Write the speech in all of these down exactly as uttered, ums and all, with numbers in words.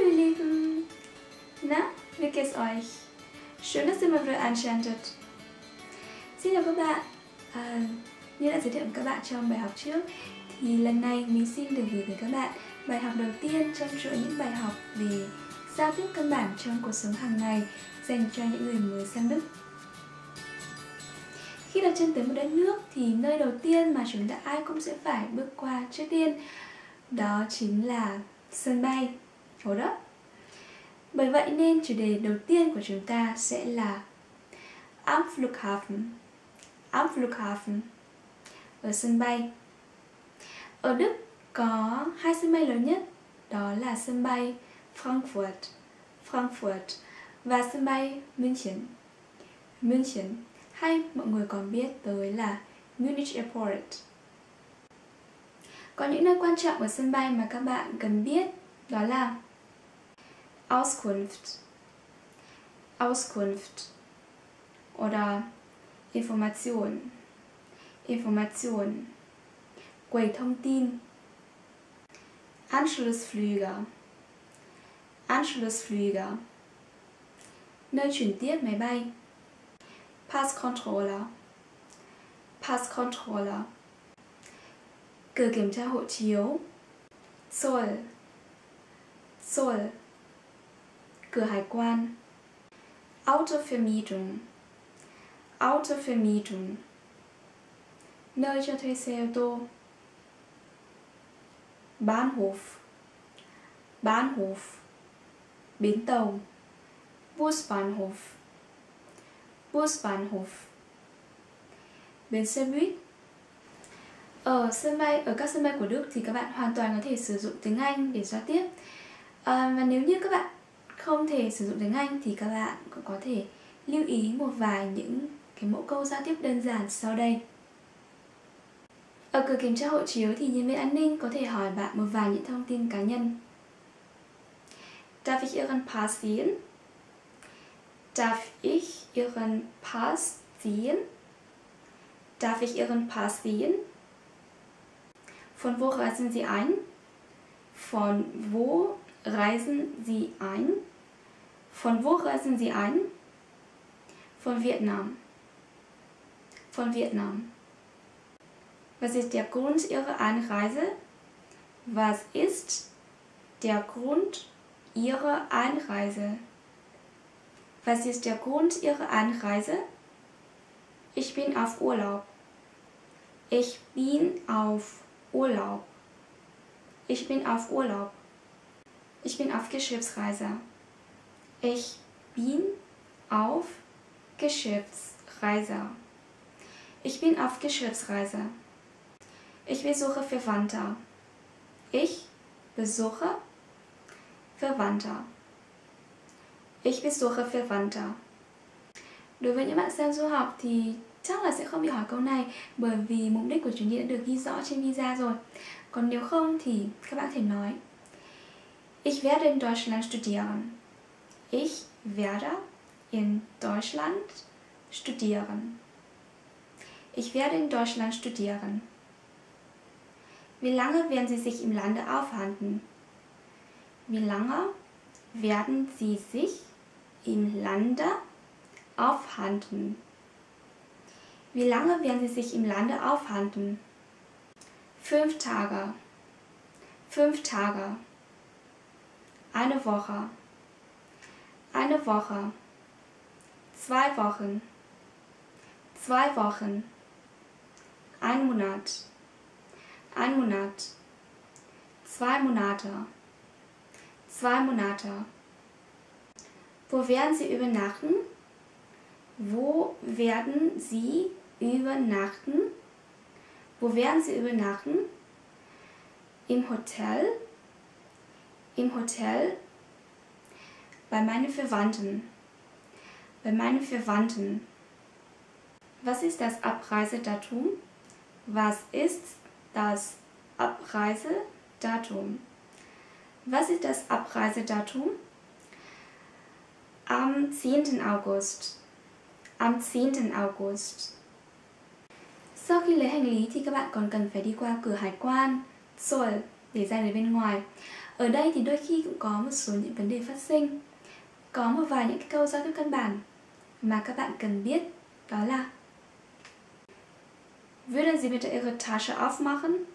Hallo ihr Lieben! Na, wie geht's euch? Schön, dass ihr mal wieder einschaltet. Xin chào các bạn. À, như đã giới thiệu với các bạn trong bài học trước, thì lần này mình xin được gửi tới các bạn bài học đầu tiên trong chuỗi những bài học về giao tiếp căn bản trong cuộc sống hàng ngày dành cho những người mới sang Đức. Khi đặt chân tới một đất nước thì nơi đầu tiên mà chúng ta ai cũng sẽ phải bước qua trước tiên đó chính là sân bay. Ủa đó. Bởi vậy nên chủ đề đầu tiên của chúng ta sẽ là Am Flughafen. Am Flughafen. Ở sân bay. Ở Đức có hai sân bay lớn nhất, đó là sân bay Frankfurt, Frankfurt và sân bay München. München, hay mọi người còn biết tới là Munich Airport. Có những nơi quan trọng ở sân bay mà các bạn cần biết, đó là Auskunft, Auskunft oder Information, Information, quầy thông tin. Anschlussflüge, Anschlussflüge, nơi chuyển tiếp máy bay. Passcontroller, Passcontroller, cửa kiểm tra hộ chiếu. Zoll, Zoll, cửa hải quan. Autovermietung, Autovermietung, nơi cho thuê xe ô tô. Bahnhof, Bahnhof, bến tàu. Busbahnhof, Busbahnhof, bến xe buýt. Ở sân bay, ở các sân bay của Đức thì các bạn hoàn toàn có thể sử dụng tiếng Anh để giao tiếp. À, và nếu như các bạn không thể sử dụng tiếng Anh thì các bạn cũng có thể lưu ý một vài những cái mẫu câu giao tiếp đơn giản sau đây. Ở cửa kiểm tra hộ chiếu thì nhân viên an ninh có thể hỏi bạn một vài những thông tin cá nhân. Darf ich Ihren Pass sehen? Darf ich Ihren Pass sehen? Darf ich Ihren Pass sehen? Von wo reisen Sie ein? Von wo reisen Sie ein? Von wo reisen Sie ein? Von Vietnam. Von Vietnam. Was ist der Grund Ihrer Einreise? Was ist der Grund Ihrer Einreise? Was ist der Grund Ihrer Einreise? Ich bin auf Urlaub. Ich bin auf Urlaub. Ich bin auf Urlaub. Ich bin auf Geschäftsreise. Ich bin auf Geschäftsreise. Ich bin auf Geschäftsreise. Ich besuche Verwandte. Ich besuche Verwandte. Ich besuche Verwandte. Đối với những bạn sang du học thì chắc là sẽ không bị hỏi câu này, bởi vì mục đích của chuyến đi đã được ghi rõ trên visa rồi. Còn nếu không thì các bạn có thể nói Ich werde in Deutschland studieren. Ich werde in Deutschland studieren. Ich werde in Deutschland studieren. Wie lange werden Sie sich im Lande aufhalten? Wie lange werden Sie sich im Lande aufhalten? Wie lange werden Sie sich im Lande aufhalten? Fünf Tage. Fünf Tage. Eine Woche. Eine Woche. Zwei Wochen. Zwei Wochen. Ein Monat. Ein Monat. Zwei Monate. Zwei Monate. Wo werden Sie übernachten? Wo werden Sie übernachten? Wo werden Sie übernachten? Im Hotel? Im Hotel? Bei meinen Verwandten. Bei meinen Verwandten. Was ist das Abreisedatum? Was ist das Abreisedatum? Was ist das Abreisedatum? Am zehnten August. Am zehnten August. Sau khi lấy hành lý thì các bạn còn cần phải đi qua cửa hải quan Zoll để ra đến bên ngoài. Ở đây thì đôi khi cũng có một số những vấn đề phát sinh. Có một vài những cái câu giao tiếp căn bản mà các bạn cần biết, đó là Würden Sie bitte Ihre Tasche aufmachen?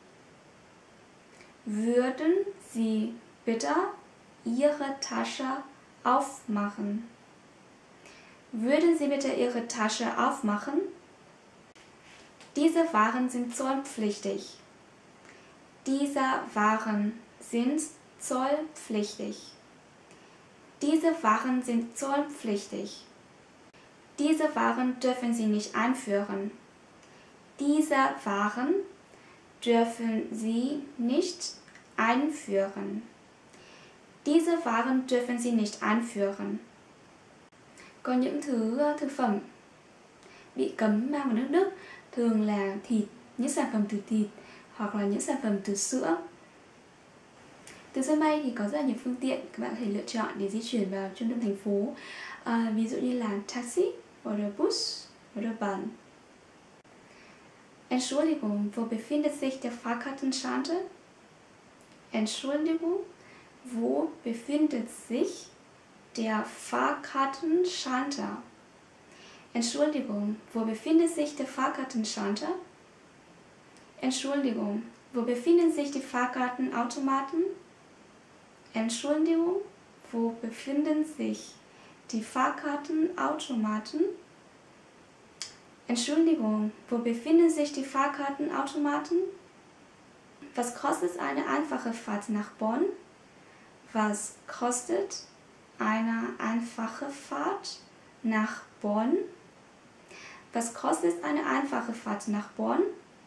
Würden Sie bitte Ihre Tasche aufmachen? Würden Sie bitte Ihre Tasche aufmachen? Diese Waren sind zollpflichtig. Diese Waren sind zollpflichtig. Diese Waren sind zollpflichtig. Diese Waren dürfen Sie nicht einführen. Diese Waren dürfen Sie nicht einführen. Diese Waren dürfen Sie nicht einführen. Có những thứ thực phẩm bị cấm mang vào nước Đức thường là thịt, những sản phẩm từ thịt hoặc là những sản phẩm từ sữa. Từ sân bay thì có rất là nhiều phương tiện các bạn có thể lựa chọn để di chuyển vào trung tâm thành phố. À, ví dụ như là taxi, oder Bus, oder Bahn. Entschuldigung, wo befindet sich der Fahrkartenschalter? Entschuldigung, wo befindet sich der Fahrkartenschalter? Entschuldigung, wo befindet sich der Fahrkartenschalter? Entschuldigung, wo befinden sich die Fahrkartenautomaten? Entschuldigung, wo befinden sich die Fahrkartenautomaten? Entschuldigung, wo befinden sich die Fahrkartenautomaten? Was kostet eine einfache Fahrt nach Bonn? Was kostet eine einfache Fahrt nach Bonn? Was kostet eine einfache Fahrt nach Bonn?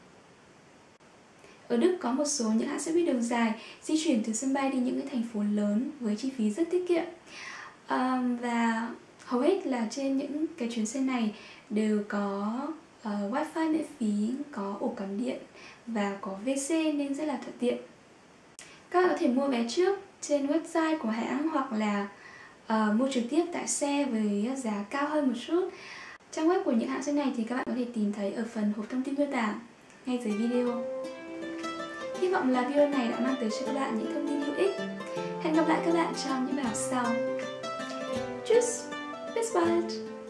Ở Đức có một số những hãng xe buýt đường dài di chuyển từ sân bay đi những cái thành phố lớn với chi phí rất tiết kiệm. À, và hầu hết là trên những cái chuyến xe này đều có uh, wifi miễn phí, có ổ cắm điện và có vê xê nên rất là thuận tiện. Các bạn có thể mua vé trước trên website của hãng hoặc là uh, mua trực tiếp tại xe với giá cao hơn một chút. Trang web của những hãng xe này thì các bạn có thể tìm thấy ở phần hộp thông tin miêu tả ngay dưới video. Hy vọng là video này đã mang tới cho các bạn những thông tin hữu ích. Hẹn gặp lại các bạn trong những bài học sau. Tschüss, bis bald!